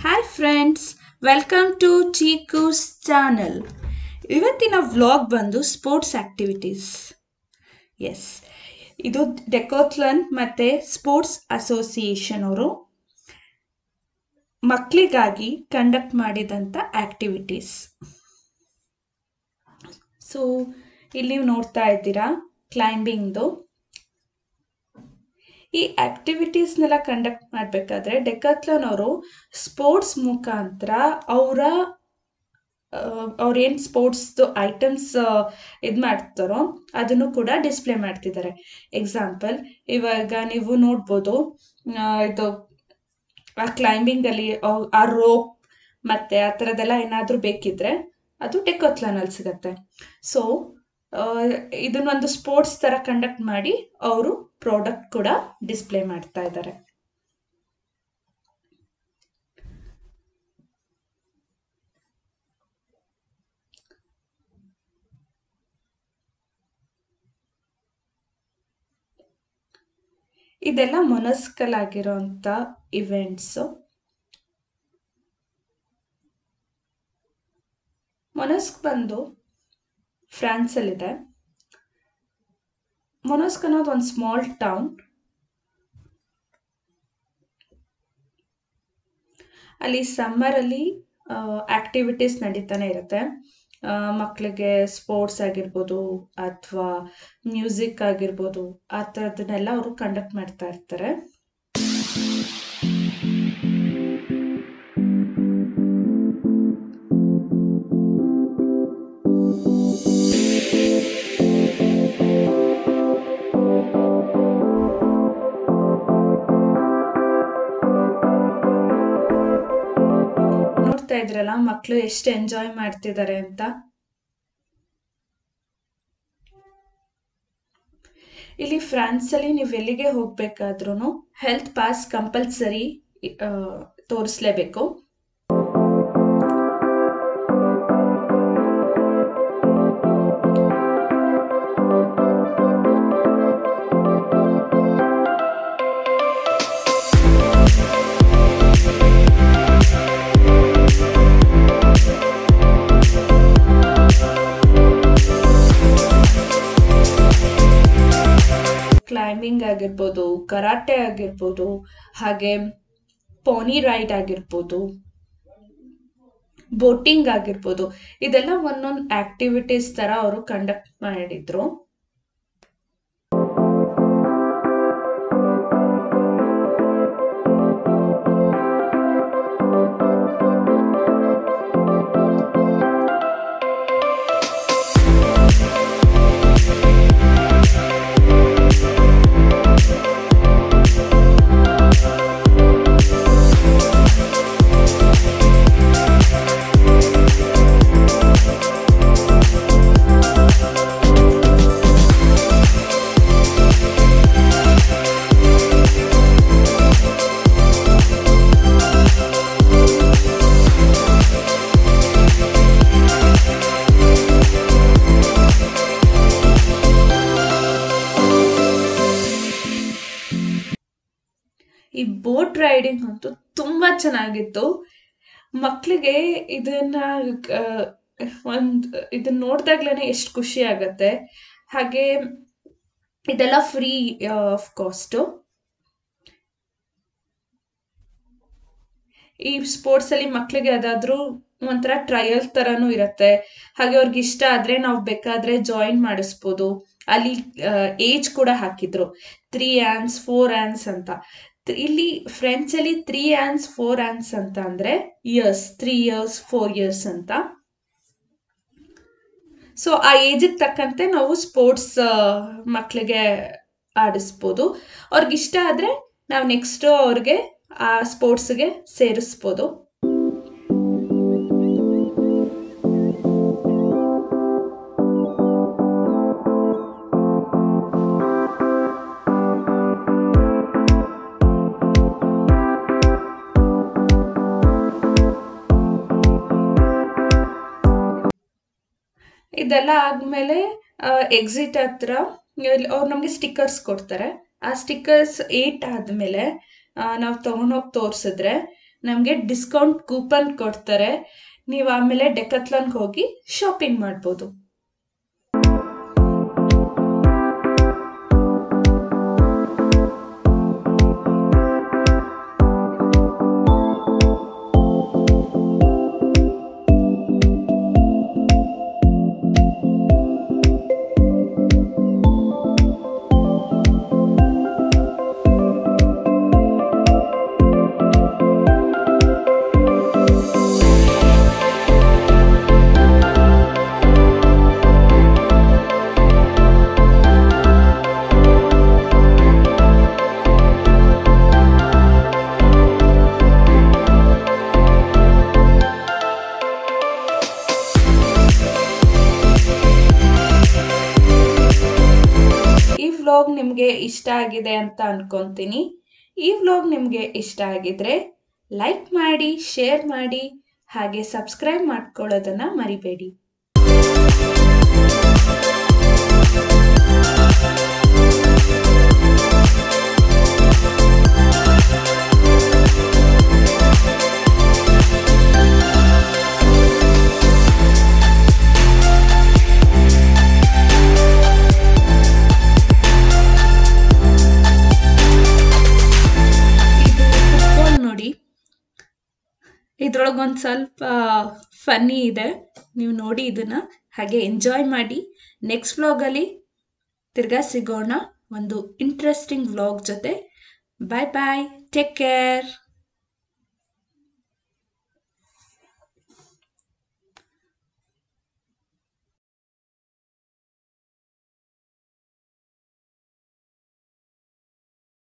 Hi friends, welcome to Chikoos channel. ಇವತ್ತಿನ vlog ಬಂದು sports activities. Yes, ಇದು ಡೆಕಾಥ್ಲಾನ್ ಮತ್ತು ಸ್ಪೋರ್ಟ್ಸ್ ಅಸೋಸಿಯೇಷನ್ ಅವರು ಮಕ್ಕಳಿಗಾಗಿ ಕಂಡಕ್ಟ್ ಮಾಡಿದಂಥ ಆಕ್ಟಿವಿಟೀಸ್. ಸೊ ಇಲ್ಲಿ ನೀವು ನೋಡ್ತಾ ಇದ್ದೀರಾ ಕ್ಲೈಂಬಿಂಗ್ದು. ಈ ಆಕ್ಟಿವಿಟೀಸ್ನೆಲ್ಲ ಕಂಡಕ್ಟ್ ಮಾಡಬೇಕಾದ್ರೆ ಡೆಕಾಥ್ಲಾನ್ ಅವರು ಸ್ಪೋರ್ಟ್ಸ್ ಮುಖಾಂತರ ಅವ್ರೇನು ಸ್ಪೋರ್ಟ್ಸ್ದು ಐಟಮ್ಸ್ ಇದು ಮಾಡ್ತಾರೋ ಅದನ್ನು ಕೂಡ ಡಿಸ್ಪ್ಲೇ ಮಾಡ್ತಿದ್ದಾರೆ. ಎಕ್ಸಾಂಪಲ್, ಇವಾಗ ನೀವು ನೋಡ್ಬೋದು, ಇದು ಆ ಕ್ಲೈಂಬಿಂಗಲ್ಲಿ ಆ ರೋಪ್ ಮತ್ತು ಆ ಥರದ್ದೆಲ್ಲ ಏನಾದರೂ ಬೇಕಿದ್ರೆ ಅದು ಡೆಕಾಥ್ಲಾನಲ್ಲಿ ಸಿಗತ್ತೆ. ಸೊ ಇದನ್ನೊಂದು ಸ್ಪೋರ್ಟ್ಸ್ ಥರ ಕಂಡಕ್ಟ್ ಮಾಡಿ ಅವರು ಪ್ರಾಡಕ್ಟ್ ಕೂಡ ಡಿಸ್ಪ್ಲೇ ಮಾಡ್ತಾ ಇದ್ದಾರೆ. ಇದೆಲ್ಲ ಮೊನಸ್ಕಲ್ ಆಗಿರೋಂಥ ಇವೆಂಟ್ಸು. ಮೊನಸ್ಕ್ ಬಂದು ಫ್ರಾನ್ಸಲ್ಲಿದೆ. ಮೊನಸ್ಕ್ ಅನ್ನೋದು ಒಂದು ಸ್ಮಾಲ್ ಟೌನ್. ಅಲ್ಲಿ ಸಮ್ಮರಲ್ಲಿ ಆಕ್ಟಿವಿಟೀಸ್ ನಡೀತಾನೆ ಇರುತ್ತೆ. ಮಕ್ಕಳಿಗೆ ಸ್ಪೋರ್ಟ್ಸ್ ಆಗಿರ್ಬೋದು ಅಥವಾ ಮ್ಯೂಸಿಕ್ ಆಗಿರ್ಬೋದು, ಆ ಥರದನ್ನೆಲ್ಲ ಅವರು ಕಂಡಕ್ಟ್ ಮಾಡ್ತಾ ಇರ್ತಾರೆ. ನೋಡ್ತಾ ಇದ್ರಲ್ಲ ಮಕ್ಕಳು ಎಷ್ಟು ಎಂಜಾಯ್ ಮಾಡ್ತಿದ್ದಾರೆ ಅಂತ. ಇಲ್ಲಿ ಫ್ರಾನ್ಸಲ್ಲಿ ನೀವು ಎಲ್ಲಿಗೆ ಹೋಗ್ಬೇಕಾದ್ರೂ ಹೆಲ್ತ್ ಪಾಸ್ ಕಂಪಲ್ಸರಿ ತೋರಿಸ್ಲೇಬೇಕು. ಕ್ಲೈಂಬಿಂಗ್ ಆಗಿರ್ಬೋದು, ಕರಾಟೆ ಆಗಿರ್ಬೋದು, ಹಾಗೆ ಪೋನಿ ರೈಡ್ ಆಗಿರ್ಬೋದು, ಬೋಟಿಂಗ್ ಆಗಿರ್ಬೋದು, ಇದೆಲ್ಲ ಒಂದೊಂದು ಆಕ್ಟಿವಿಟೀಸ್ ಥರ ಅವರು ಕಂಡಕ್ಟ್ ಮಾಡಿದ್ರು. ಈ ಬೋಟ್ ರೈಡಿಂಗ್ ಅಂತೂ ತುಂಬ ಚೆನ್ನಾಗಿತ್ತು. ಮಕ್ಕಳಿಗೆ ಇದನ್ನ ನೋಡಿದಾಗ್ಲೇ ಎಷ್ಟು ಖುಷಿ ಆಗತ್ತೆ. ಹಾಗೆ ಇದೆಲ್ಲ ಫ್ರೀ ಆಫ್ ಕಾಸ್ಟು. ಈ ಸ್ಪೋರ್ಟ್ಸಲ್ಲಿ ಮಕ್ಕಳಿಗೆ ಅದಾದರೂ ಒಂಥರ ಟ್ರಯಲ್ ಥರನೂ ಇರುತ್ತೆ. ಹಾಗೆ ಅವ್ರಿಗೆ ಇಷ್ಟ ಆದರೆ ನಾವು ಬೇಕಾದರೆ ಜಾಯಿನ್ ಮಾಡಿಸ್ಬೋದು. ಅಲ್ಲಿ ಏಜ್ ಕೂಡ ಹಾಕಿದ್ರು, 3 ಆ್ಯನ್ಸ್ 4 ಆ್ಯನ್ಸ್ ಅಂತ. ಇಲ್ಲಿ ಫ್ರೆಂಚಲ್ಲಿ 3 ಆ್ಯನ್ಸ್ 4 ಆ್ಯನ್ಸ್ ಅಂತ ಅಂದರೆ ಇಯರ್ಸ್, 3 ಇಯರ್ಸ್ 4 ಇಯರ್ಸ್ ಅಂತ. ಸೊ ಆ ಏಜಿಗೆ ತಕ್ಕಂತೆ ನಾವು ಸ್ಪೋರ್ಟ್ಸ್ ಮಕ್ಕಳಿಗೆ ಆಡಿಸ್ಬೋದು. ಅವ್ರಿಗಿಷ್ಟ ಆದರೆ ನಾವು ನೆಕ್ಸ್ಟು ಅವ್ರಿಗೆ ಆ ಸ್ಪೋರ್ಟ್ಸ್ಗೆ ಸೇರಿಸ್ಬೋದು. ಇದೆಲ್ಲ ಆದಮೇಲೆ ಎಕ್ಸಿಟ್ ಹತ್ರ ಅವ್ರು ನಮಗೆ ಸ್ಟಿಕ್ಕರ್ಸ್ ಕೊಡ್ತಾರೆ. ಆ ಸ್ಟಿಕ್ಕರ್ಸ್ 8 ಆದಮೇಲೆ ನಾವು ತೊಗೊಂಡೋಗಿ ತೋರಿಸಿದ್ರೆ ನಮಗೆ ಡಿಸ್ಕೌಂಟ್ ಕೂಪನ್ ಕೊಡ್ತಾರೆ. ನೀವು ಆಮೇಲೆ ಡೆಕತ್ಲಾನ್ಗೆ ಹೋಗಿ ಶಾಪಿಂಗ್ ಮಾಡ್ಬೋದು. ಈ ವ್ಲಾಗ್ ನಿಮಗೆ ಇಷ್ಟ ಆಗಿದೆ ಅಂತ ಅನ್ಕೊಂತೀನಿ. ಈ ವ್ಲಾಗ್ ನಿಮಗೆ ಇಷ್ಟ ಆಗಿದ್ರೆ ಲೈಕ್ ಮಾಡಿ, ಶೇರ್ ಮಾಡಿ, ಹಾಗೆ ಸಬ್ಸ್ಕ್ರೈಬ್ ಮಾಡ್ಕೊಳ್ಳೋದನ್ನ ಮರಿಬೇಡಿ. ನೋಡಿ, ಇದ್ರೊಳಗೊಂದು ಸ್ವಲ್ಪ ಫನ್ನಿ ಇದೆ. ನೀವು ನೋಡಿ ಇದನ್ನ, ಹಾಗೆ ಎಂಜಾಯ್ ಮಾಡಿ. ನೆಕ್ಸ್ಟ್ ವ್ಲಾಗಲ್ಲಿ ತಿರ್ಗಾ ಸಿಗೋಣ ಒಂದು ಇಂಟ್ರೆಸ್ಟಿಂಗ್ ವ್ಲಾಗ್ ಜೊತೆ. Bye bye, take care.